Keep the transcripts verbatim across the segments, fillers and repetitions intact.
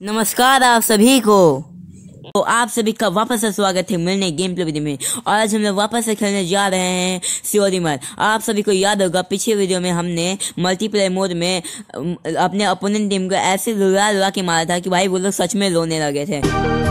नमस्कार आप सभी को। तो आप सभी का वापस से स्वागत है मेरे नए गेम प्ले वीडियो में। और आज हम लोग वापस से खेलने जा रहे हैं सियोरी मर। आप सभी को याद होगा पिछले वीडियो में हमने मल्टीप्लेयर मोड में अपने अपोनेंट टीम को ऐसे रुला रुला के मारा था कि भाई वो लोग सच में रोने लगे थे।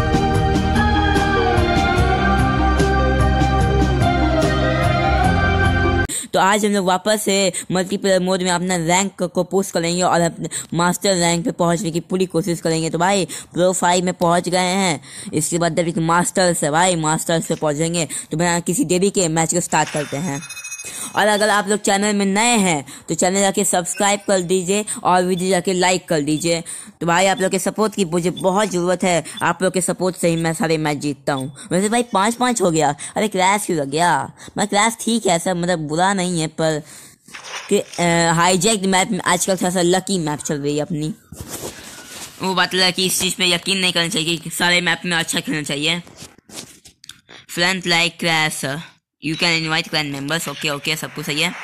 तो आज हम लोग वापस से मल्टीप्लेयर मोड में अपना रैंक को पुश करेंगे और अपने मास्टर रैंक पे पहुंचने की पूरी कोशिश करेंगे। तो भाई प्रो फाइव में पहुंच गए हैं। इसके बाद जब मास्टर से भाई मास्टर से पहुंचेंगे तो बिना किसी देरी के मैच को स्टार्ट करते हैं। और अगर आप लोग चैनल में नए हैं तो चैनल जाके सब्सक्राइब कर दीजिए और वीडियो जाके लाइक कर दीजिए। तो भाई आप लोग के सपोर्ट की मुझे बहुत ज़रूरत है। आप लोग के सपोर्ट से ही मैं सारे मैच जीतता हूँ। वैसे भाई पाँच पाँच हो गया। अरे क्रैश क्यों लग गया? मैं क्रैश ठीक है, ऐसा मतलब बुरा नहीं है, पर कि हाईजैक मैप में आजकल थोड़ा सा लकी मैप चल रही है अपनी। वो बात है कि इस चीज़ पे यकीन नहीं करना चाहिए कि सारे मैप में अच्छा खेलना चाहिए। Front like crash, you can invite clan members. Okay okay सब कुछ सही है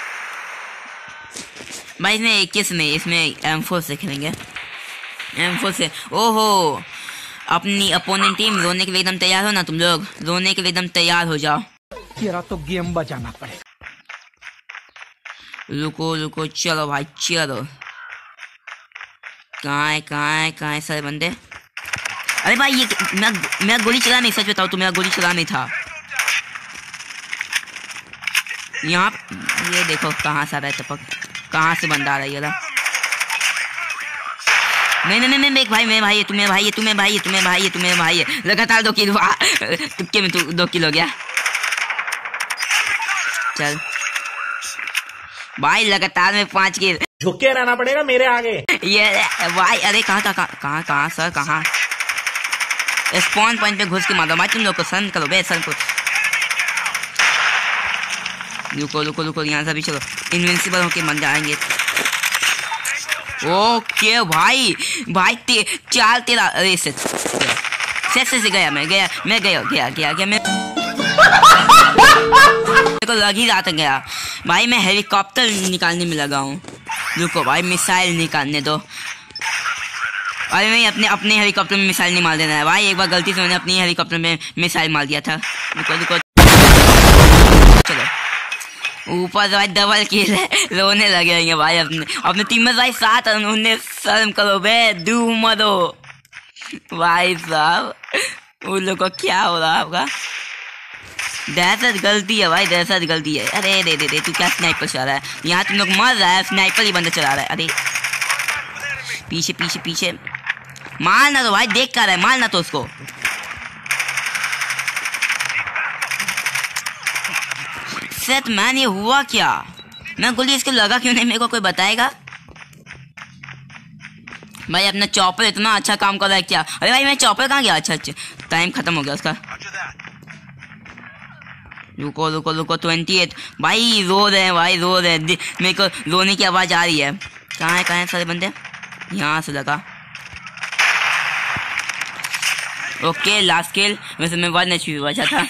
भाई। इसमें इक्कीस में इसमें एम फोर से खेलेंगे। एम फोर से ओहो अपनी अपोनेंट टीम रोने के लिए एकदम तैयार हो ना तुम लोग। रोने के लिए एकदम तैयार हो जाओ। तेरा तो गेम बचाना पड़ेगा। रुको रुको चलो भाई चलो। कहाँ है कहाँ है कहाँ है सारे बंदे? अरे भाई ये मैं मेरा गोली चला नहीं, सच बताओ तो मेरा गोली चला नहीं था। यहाँ ये देखो कहाँ से आ रहा है टपक, कहाँ से बंदा आ रहा है ये वाला। नहीं नहीं नहीं नहीं भाई मेरे भाई है, तुम्हें भाई है, तुम्हें भाई है, तुम्हें भाई है, तुम्हें भाई है। लगातार दो किलो तुक्के में तू दो किलो गया। चल भाई लगातार में पांच किल। झुके रहना पड़ेगा मेरे आगे ये भाई। अरे कहाँ था कहाँ कहाँ सर कहाँ? स्पॉन पॉइंट पे घुस के मारो भाई। तुम लोग को सन करो बे सन को। रुको रुको रुको यहाँ से भी चलो। इनविंसिबल होके बन जाएंगे। ओके भाई भाई ते, चाल तेरा। अरे से से से गया मैं गया मैं गया गया गया गया मैं को लग ही जाता गया भाई। मैं हेलीकॉप्टर निकालने में लगा हूँ। रुको भाई मिसाइल निकालने दो। अरे नहीं अपने अपने हेलीकॉप्टर में मिसाइल नहीं मार देना है भाई। एक बार गलती से मैंने अपनी हेलीकॉप्टर में मिसाइल मार दिया था। रुको रुको चलो ऊपर भाई डबल किल है। रोने लगे भाई अपने अपने टीम में भाई साथ। उन्हें शर्म करो बे दू मरो भाई साहब। उन लोग को क्या हो रहा होगा? दहशत गलती है भाई, दहशत गलती है। अरे दे दे दे तू क्या स्नाइपर चला रहा है? यहाँ तुम लोग मर रहा है, स्नाइपर ही बंदा चला रहा है। अरे पीछे पीछे पीछे मारना तो भाई, देख कर रहा है मारना तो उसको। सेट मैन ये हुआ क्या? मैं गोली इसको लगा क्यों नहीं? मेरे को कोई बताएगा भाई? अपना चॉपर इतना अच्छा काम कर रहा है क्या? अरे भाई मैं चॉपर कहाँ गया? अच्छा अच्छा टाइम खत्म हो गया उसका। रुको रुको रुको ट्वेंटी एट भाई रो रहे हैं भाई रो रहे हैं। मेरे को रोने की आवाज आ रही है। कहाँ है कहाँ है सारे बंदे? यहाँ से लगा। Okay last kill. वैसे मैं वन एच पी बचा था।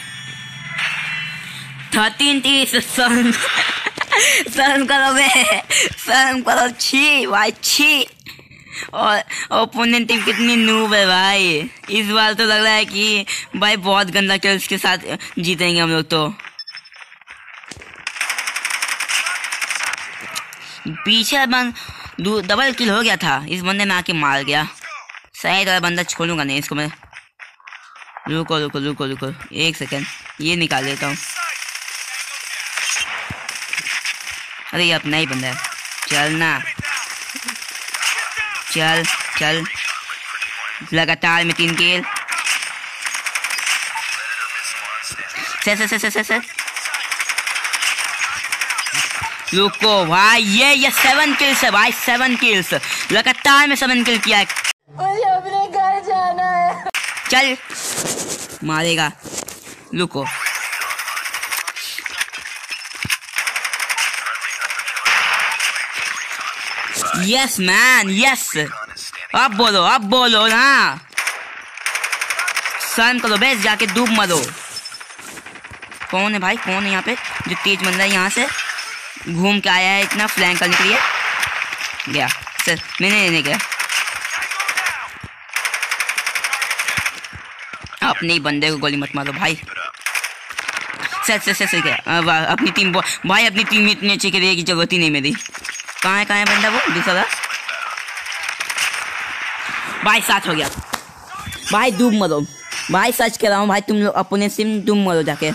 थर्टीन तीस शर्म शर्म करो बे शर्म करो। छी भाई छी। और ओपोनेंट टीम कितनी नूब है भाई। इस बार तो लग रहा है कि भाई बहुत गंदा किल्स के साथ जीतेंगे हम लोग। तो पीछे बंद डबल किल हो गया था। इस बंदे में आके मार गया। सही तरह बंदा छोड़ूंगा नहीं इसको मैं। रुको रुको रुको रुको एक सेकेंड ये निकाल देता हूँ। अरे ये अपना ही बंदा है। चलना चल चल लगातार में तीन किल। से से से से से से रुको भाई ये ये सेवन किल्स है भाई। सेवन किल्स लगातार में सेवन किल किया है। मुझे अपने घर जाना है। चल मारेगा। रुको यस मैन यस। अब बोलो अब बोलो ना। सन करो बेस जाके डूब मरो। कौन है भाई? कौन है यहाँ पे जो तेज बंदा है? यहाँ से घूम के आया है इतना फ्लैंक करने के लिए। गया सर मैंने नहीं गया। अपने ही बंदे को गोली मत मारो भाई। सच सच सच क्या अपनी टीम भाई, अपनी टीम में इतनी अच्छी खेली की जरूरत ही नहीं मेरी। कहाँ है कहाँ है बंदा वो दूसरा भाई? साथ हो गया भाई, डूब मरो भाई, सच कह रहा हूँ भाई, तुम लोग अपने सिम डूब मरो जाके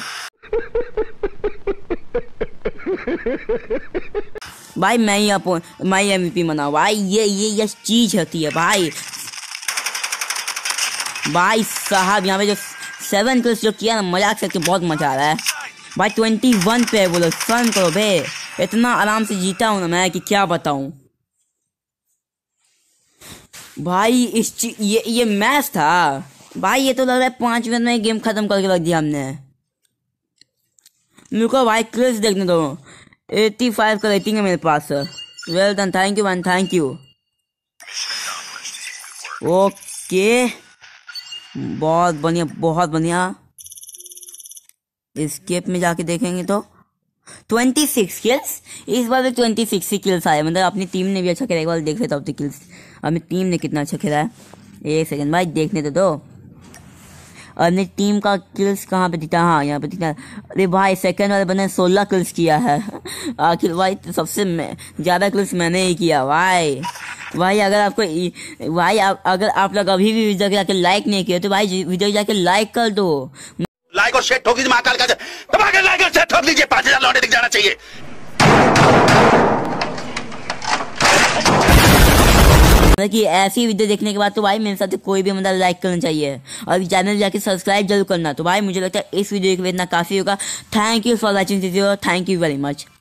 भाई। मैं ही अपन मैं ही एमवीपी मनाऊं भाई, ये ये ये चीज होती है भाई। भाई साहब यहाँ पे जो सेवन किल्स जो किया ना, मजाक करके बहुत मजा आ रहा है भाई। ट्वेंटी वन पे बोलो, फन करो बे, इतना आराम से जीता हूँ ना मैं कि क्या बताऊं भाई। इस ये ये मैच था भाई, ये तो लग रहा है पांच मिनट में गेम खत्म करके रख दिया हमने। मेरे को भाई क्लिप्स देखने दो, पचासी का रेटिंग है मेरे पास। Well done, thank you man, thank you. Okay बहुत बढ़िया बहुत बढ़िया। स्केप में जाके देखेंगे तो छब्बीस किल्स, इस बार भी छब्बीस ही किल्स आए, मतलब अपनी टीम ने भी अच्छा खेला। एक बार देख लेता हूँ किल्स अपनी टीम ने कितना अच्छा खेला है। एक सेकंड भाई देखने तो दो, अपनी टीम का किल्स कहाँ पे दिखता? हाँ यहाँ पे दिखता। अरे भाई सेकंड वाले बंदे ने सोलह किल्स किया है आखिर भाई, तो सबसे ज़्यादा किल्स मैंने ही किया भाई। भाई अगर आपको भाई आ, अगर आप लोग अभी भी वीडियो जाके लाइक नहीं किए तो भाई वीडियो जाके लाइक कर दो, लाइक और शेयर ठोक दीजिए, महाकाल का दबा के लाइक और शेयर ठोक दीजिए, पांच हजार लौटे दिख जाना चाहिए। कि ऐसी वीडियो देखने के बाद तो भाई मेरे साथ कोई भी मतलब लाइक करना चाहिए और चैनल जाके सब्सक्राइब जरूर करना। तो भाई मुझे लगता है इस वीडियो के लिए इतना काफी होगा। Thank you for watching this video, thank you very much.